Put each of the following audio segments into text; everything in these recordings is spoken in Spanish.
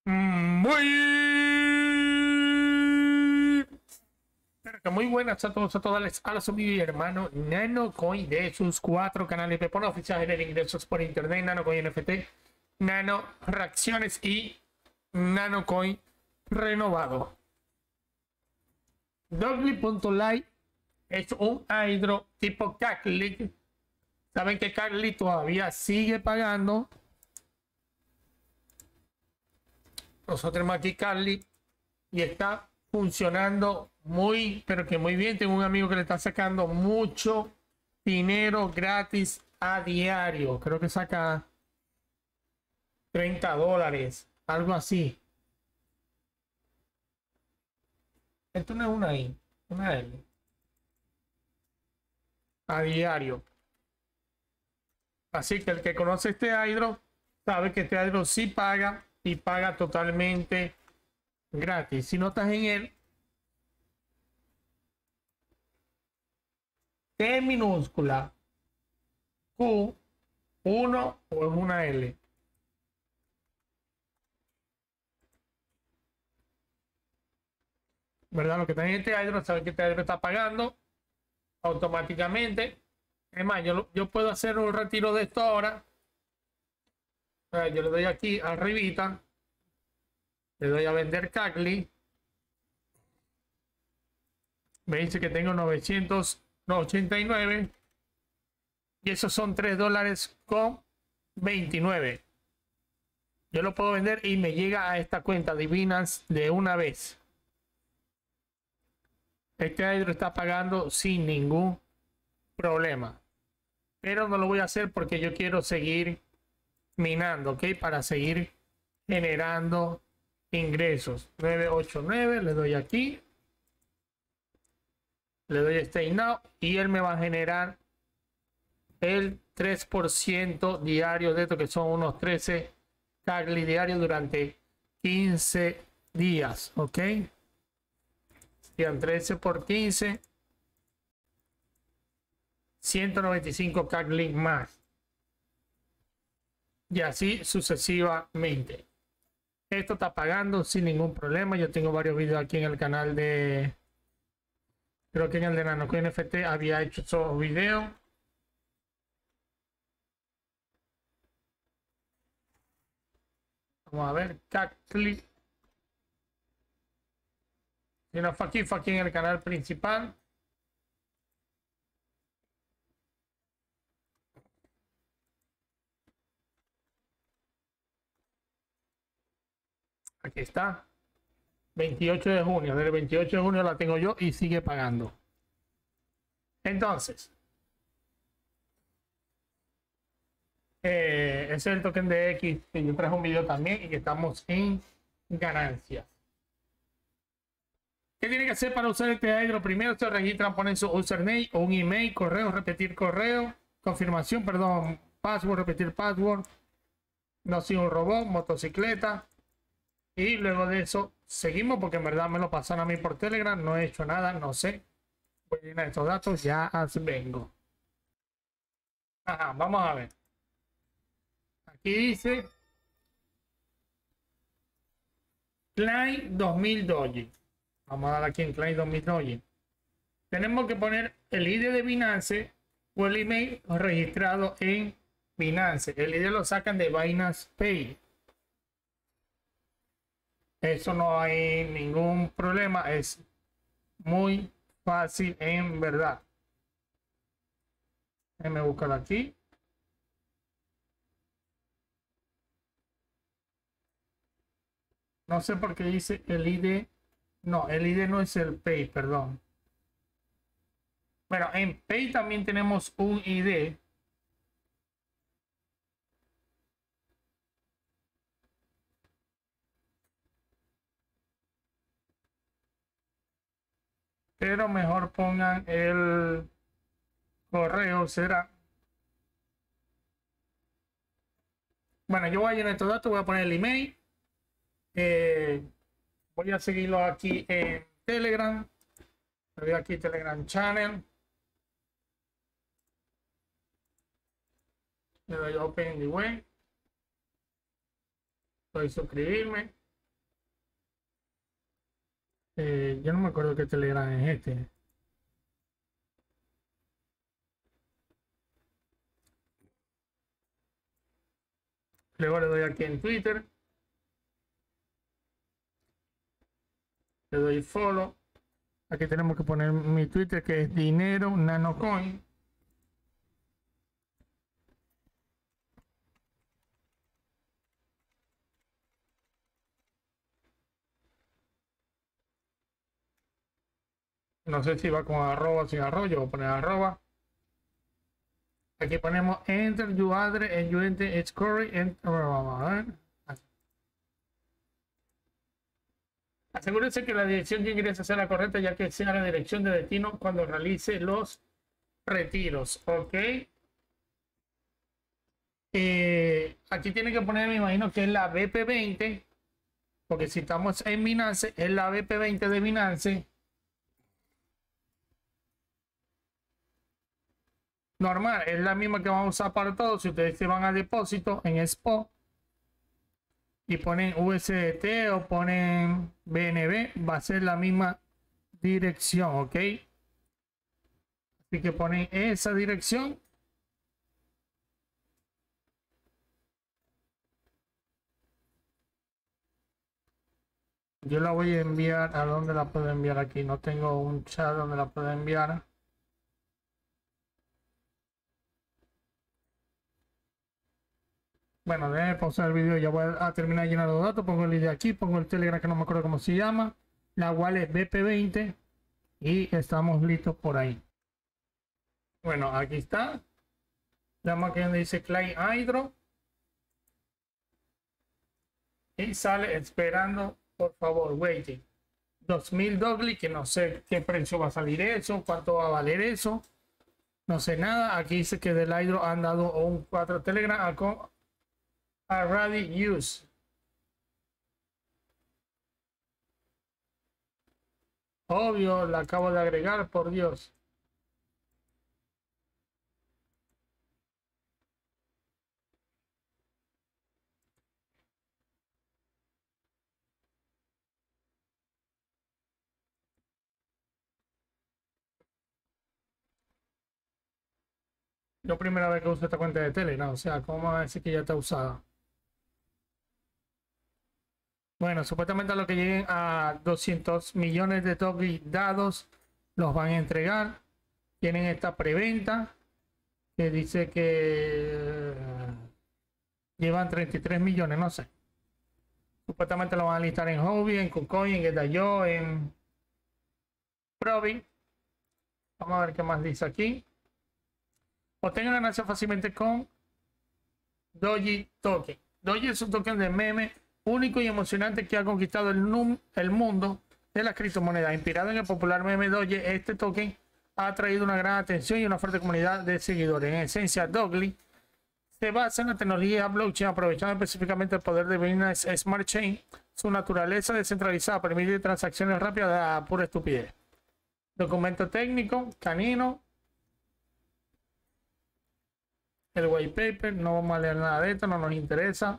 Muy, pero que muy buenas a todas a su mi hermano NanoCoin de sus 4 canales de por oficiales de ingresos por internet, NanoCoin NFT, Nano Reacciones y NanoCoin renovado. Dogly.live es un hydro tipo Cacli. Saben que Cacli todavía sigue pagando. Nosotros tenemos aquí Cacli y está funcionando muy, pero que muy bien. Tengo un amigo que le está sacando mucho dinero gratis a diario. Creo que saca $30, algo así. Esto no es una I, una L. A diario. Así que el que conoce este hydro sabe que este hydro sí paga y paga totalmente gratis. Si no estás en él, T minúscula, Q, 1 o es una L. ¿Verdad? Lo que está en este hydro sabe que este hydro está pagando automáticamente. Es más, yo puedo hacer un retiro de esto ahora. Yo le doy aquí arribita, le doy a vender Cacli. Me dice que tengo 989 y esos son $3.29. Yo lo puedo vender y me llega a esta cuenta de Binance de una vez. Este hydro está pagando sin ningún problema, pero no lo voy a hacer porque yo quiero seguir minando, ¿ok? Para seguir generando ingresos. 989, le doy aquí, le doy Stay Now y él me va a generar el 3% diario de esto, que son unos 13 Cagli diarios durante 15 días, ¿ok? Serían 13 por 15, 195 Cagli más. Y así sucesivamente. Esto está pagando sin ningún problema. Yo tengo varios videos aquí en el canal de... Creo que en el de NanoCoin NFT había hecho esos videos. Vamos a ver. Cacli. Si no fue aquí en el canal principal. Aquí está. 28 de junio. Del 28 de junio la tengo yo y sigue pagando. Entonces, es el token de X que yo traje un video también y que estamos en ganancias. ¿Qué tiene que hacer para usar este hydro? Primero se registran, ponen su username o un email, correo, repetir correo, confirmación, perdón, password, repetir password, no soy un robot, motocicleta. Y luego de eso seguimos porque en verdad me lo pasaron a mí por Telegram, no he hecho nada, no sé. Voy a llenar estos datos, ya vengo. Ajá, vamos a ver. Aquí dice Klein 2000 Doji. Vamos a dar aquí en Klein 2000 Doji. Tenemos que poner el ID de Binance o el email registrado en Binance. El ID lo sacan de Binance Pay. Eso no hay ningún problema. Es muy fácil en verdad. Déjenme buscarlo aquí. No sé por qué dice el ID. No, el ID no es el Pay, perdón. Bueno, en Pay también tenemos un ID. Pero mejor pongan el correo, será. Bueno, yo voy a llenar estos datos, voy a poner el email. Voy a seguirlo aquí en Telegram. Le doy aquí Telegram Channel. Le doy Open the Way. Voy a suscribirme. Yo no me acuerdo qué Telegram es este. Luego le doy aquí en Twitter. Le doy follow. Aquí tenemos que poner mi Twitter, que es dinero nanocoin. No sé si va con arroba, sin arroba. Yo voy a poner arroba. Aquí ponemos enter your address and you enter its correct. Vamos a ver. Asegúrese que la dirección que ingresa sea la correcta, ya que sea la dirección de destino cuando realice los retiros. Ok. Aquí tiene que poner, me imagino que es la BP20, porque si estamos en Binance, es la BP20 de Binance. Normal, es la misma que vamos a usar para todos. Si ustedes se van a depósito en Spot y ponen USDT o ponen BNB, va a ser la misma dirección, ok. Así que ponen esa dirección. Yo la voy a enviar. ¿A dónde la puedo enviar? Aquí no tengo un chat donde la puedo enviar. Bueno, déjenme pausar el video. Ya voy a terminar de llenar los datos. Pongo el ID aquí, pongo el Telegram que no me acuerdo cómo se llama. La wallet BP20 y estamos listos por ahí. Bueno, aquí está. Llama que donde dice Client Hydro y sale esperando, por favor, waiting. 2000 Dogly, que no sé qué precio va a salir eso, cuánto va a valer eso. No sé nada. Aquí dice que del Hydro han dado un 4 Telegram a ready use. Obvio, la acabo de agregar, por Dios. Yo primera vez que uso esta cuenta de Telegram, o sea, ¿cómo va a decir que ya está usada? Bueno, supuestamente a lo que lleguen a 200 millones de Dogly dados, los van a entregar. Tienen esta preventa que dice que llevan 33 millones, no sé. Supuestamente lo van a listar en Huobi, en KuCoin, en Getayo, en Probi. Vamos a ver qué más dice aquí. Obtengan ganancias fácilmente con Doji Token. Doji es un token de meme único y emocionante que ha conquistado el mundo de las criptomonedas. Inspirado en el popular meme Doji, este token ha traído una gran atención y una fuerte comunidad de seguidores. En esencia, Dogly se basa en la tecnología blockchain, aprovechando específicamente el poder de Binance Smart Chain. Su naturaleza descentralizada permite transacciones rápidas a pura estupidez. Documento técnico, canino. El white paper, no vamos a leer nada de esto, no nos interesa.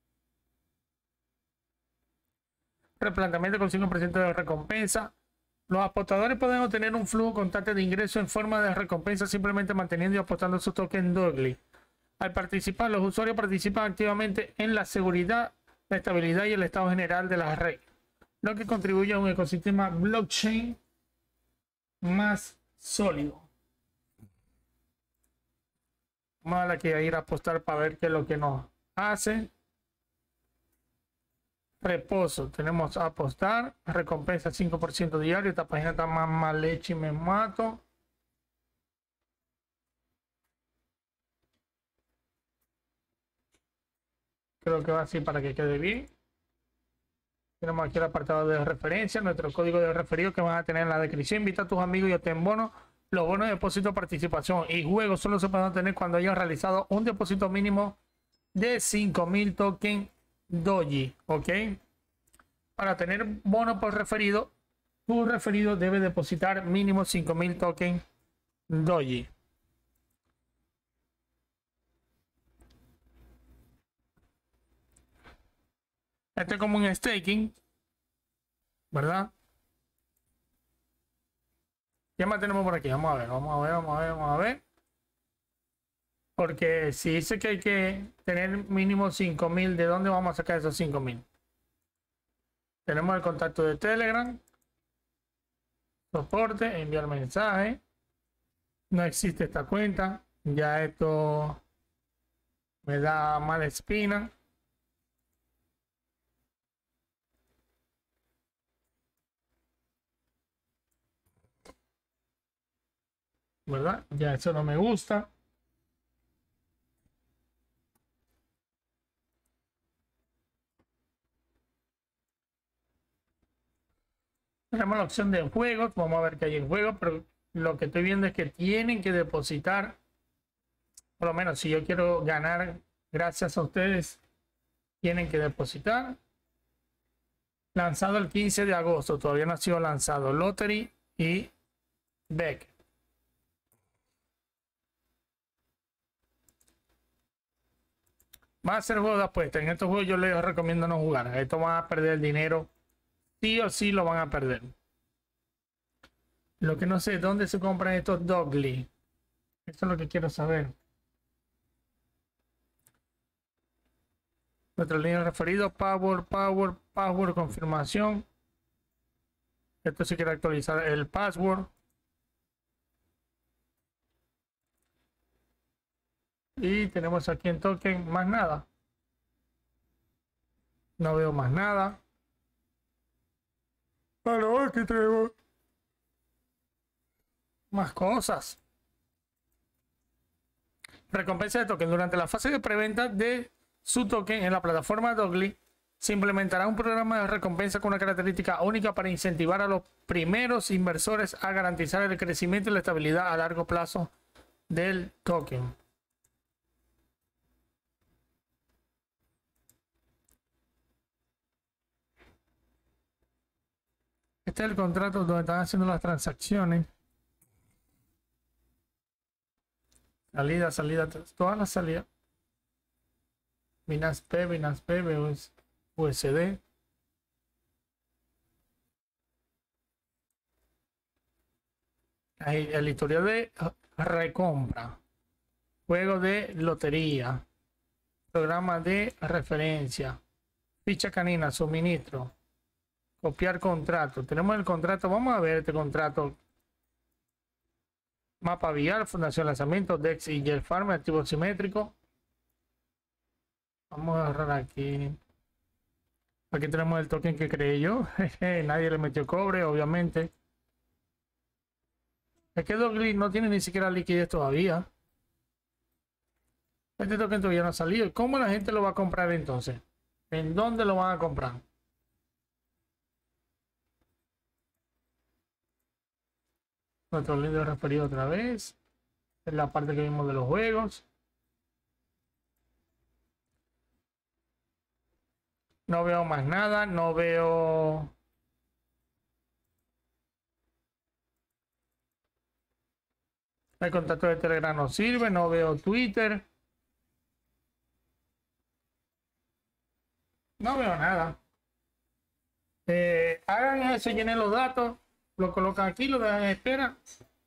Replanteamiento con 5% de recompensa. Los apostadores pueden obtener un flujo constante de ingresos en forma de recompensa simplemente manteniendo y apostando su token Dogly. Al participar, los usuarios participan activamente en la seguridad, la estabilidad y el estado general de la red, lo que contribuye a un ecosistema blockchain más sólido. Vamos a que ir a apostar para ver qué es lo que nos hace. Reposo, tenemos a apostar, recompensa 5% diario. Esta página está más mal hecha y me mato. Creo que va así para que quede bien. Tenemos aquí el apartado de referencia, nuestro código de referido que van a tener en la descripción. Invita a tus amigos y obtén bonos. Los bonos de depósito, participación y juegos solo se pueden obtener cuando hayan realizado un depósito mínimo de 5000 tokens Doji, ¿ok? Para tener bono por referido, tu referido debe depositar mínimo 5000 tokens Doji. Este es como un staking, ¿verdad? ¿Qué más tenemos por aquí? Vamos a ver, vamos a ver, vamos a ver, vamos a ver. Porque si dice que hay que tener mínimo 5.000, ¿de dónde vamos a sacar esos 5.000? Tenemos el contacto de Telegram, soporte, enviar mensaje. No existe esta cuenta. Ya esto me da mala espina. ¿Verdad? Ya eso no me gusta. Tenemos la opción de juegos. Vamos a ver qué hay en juego. Pero lo que estoy viendo es que tienen que depositar. Por lo menos si yo quiero ganar gracias a ustedes, tienen que depositar. Lanzado el 15 de agosto. Todavía no ha sido lanzado. Lottery y Beck. Va a ser juego de apuesta. En estos juegos yo les recomiendo no jugar. Esto van a perder el dinero. Sí o sí lo van a perder. Lo que no sé, ¿dónde se compran estos Dogly? Eso es lo que quiero saber. Nuestra línea referido, password, confirmación. Esto sí quiere actualizar el password. Y tenemos aquí en token más nada. No veo más nada. Pero aquí tenemos más cosas. Recompensa de token. Durante la fase de preventa de su token en la plataforma Dogly, se implementará un programa de recompensa con una característica única para incentivar a los primeros inversores a garantizar el crecimiento y la estabilidad a largo plazo del token. Este es el contrato donde están haciendo las transacciones. Salida, todas las salidas. Binance P, USD. Ahí el historial de recompra. Juego de lotería. Programa de referencia. Ficha canina, suministro. Copiar contrato. Tenemos el contrato. Vamos a ver este contrato. Mapa vial, fundación lanzamiento, DEX y Gel Farm, activo simétrico. Vamos a agarrar aquí. Aquí tenemos el token que creé yo. Nadie le metió cobre, obviamente. Es que Dogly no tiene ni siquiera liquidez todavía. Este token todavía no ha salido. ¿Cómo la gente lo va a comprar entonces? ¿En dónde lo van a comprar? Nuestro líder referido otra vez. Es la parte que vimos de los juegos. No veo más nada. No veo... El contacto de Telegram no sirve. No veo Twitter. No veo nada. Hagan eso, llenen los datos. Lo colocan aquí, lo dejan en espera.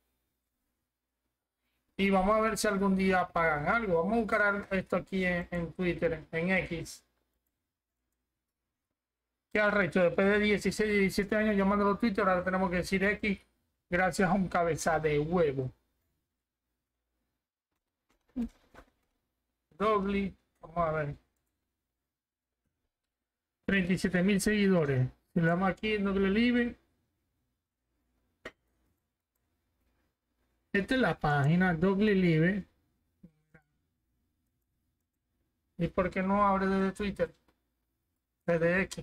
Y vamos a ver si algún día pagan algo. Vamos a buscar esto aquí en Twitter, en X. ¿Qué arrecho? Después de 16, 17 años llamándolo Twitter, ahora tenemos que decir X gracias a un cabeza de huevo. Dogly, vamos a ver. 37.000 seguidores. Si le damos aquí en Dogly Live. Esta es la página Dogly Live. ¿Y por qué no abre desde Twitter? Desde X.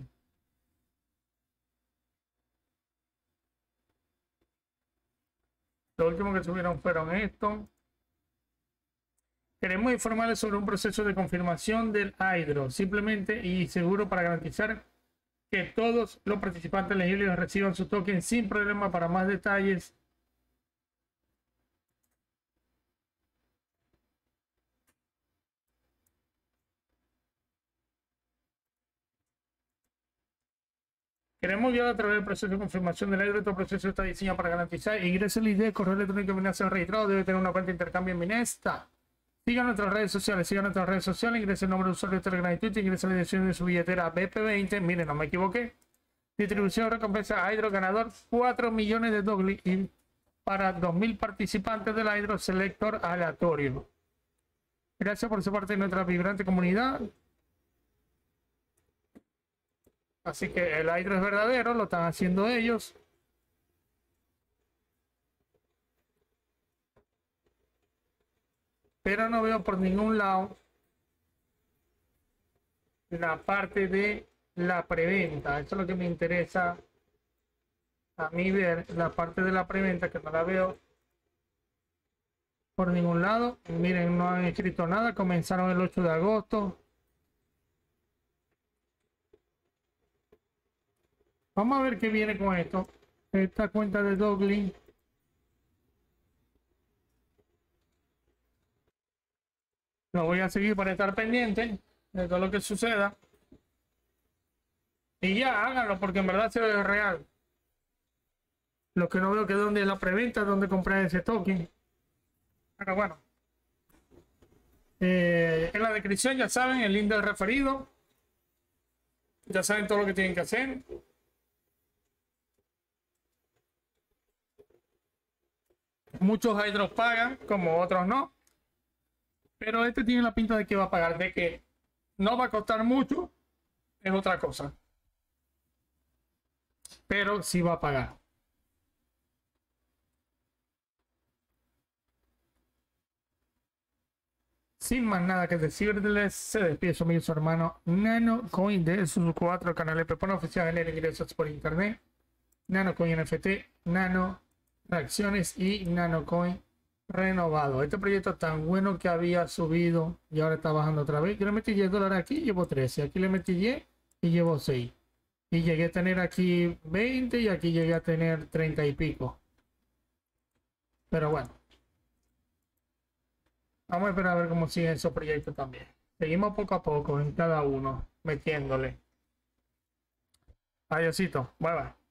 Lo último que subieron fueron esto. Queremos informarles sobre un proceso de confirmación del Hydro, simplemente y seguro para garantizar que todos los participantes elegibles reciban su token sin problema. Para más detalles, Queremos guiar a través del proceso de confirmación del Hydro. Este proceso está diseñado para garantizar ingrese el ID, correo electrónico de Binance registrado. Debe tener una cuenta de intercambio en Binesta. Sigan nuestras redes sociales, ingrese el nombre de usuario de Telegram y Twitter, ingrese la dirección de su billetera BP20. Miren, no me equivoqué. Distribución recompensa Hydro ganador 4 millones de Dogly y para 2000 participantes del Hydro Selector aleatorio. Gracias por ser parte de nuestra vibrante comunidad. Así que el Hydro es verdadero, lo están haciendo ellos. Pero no veo por ningún lado la parte de la preventa. Eso es lo que me interesa a mí ver, la parte de la preventa, que no la veo por ningún lado. Miren, no han escrito nada, comenzaron el 8 de agosto. Vamos a ver qué viene con esto. Esta cuenta de Dogly. Lo voy a seguir para estar pendiente de todo lo que suceda. Y ya, háganlo, porque en verdad se ve real. Lo que no veo que dónde es la preventa, dónde comprar ese token. Pero bueno. En la descripción ya saben el link del referido. Ya saben todo lo que tienen que hacer. Muchos hydros pagan, como otros no. Pero este tiene la pinta de que va a pagar. De que no va a costar mucho, es otra cosa. Pero sí va a pagar. Sin más nada que decirles, se despide su amigo y su hermano NanoCoin de sus 4 canales Pepón oficial, genera ingresos por internet, NanoCoin NFT, Nano Reacciones y NanoCoin renovado. Este proyecto tan bueno que había subido y ahora está bajando otra vez. Yo le metí $10 aquí y llevo 13. Aquí le metí 10 y llevo 6. Y llegué a tener aquí 20 y aquí llegué a tener 30 y pico. Pero bueno. Vamos a esperar a ver cómo siguen esos proyectos también. Seguimos poco a poco en cada uno, metiéndole. Adiósito. Bye bye.